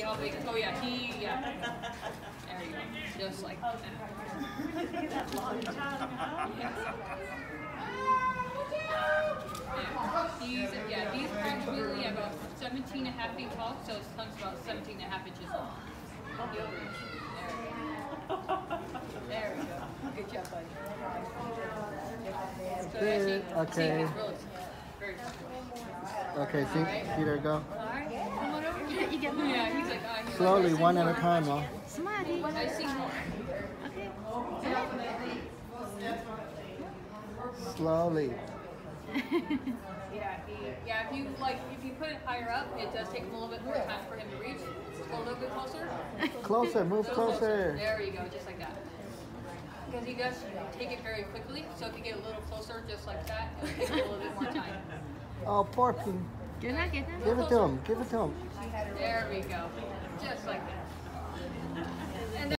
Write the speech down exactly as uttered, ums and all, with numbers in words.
see how big. Oh yeah, he yeah. There you go, just like that. Yeah. He's yeah he's approximately about seventeen and a half feet tall, so his tongue's about seventeen and a half inches long. There we go. Good job, buddy. So Good. Okay. Very Okay, see, right. Peter, go. Alright, come on over. You get more. Yeah, he's like, uh, he's Slowly, like, one at a time, though. Somebody. I see more. Okay. Slowly. Yeah, he, yeah. If you like, if you put it higher up, it does take him a little bit more time for him to reach. Go a little bit closer. Closer, move Little closer. There you go, just like that. Because he does take it very quickly, so if you get a little closer, just like that, it'll take a little bit more time. Oh, poor Pete. You're not getting Give it to him. Give it to him. There we go, just like that.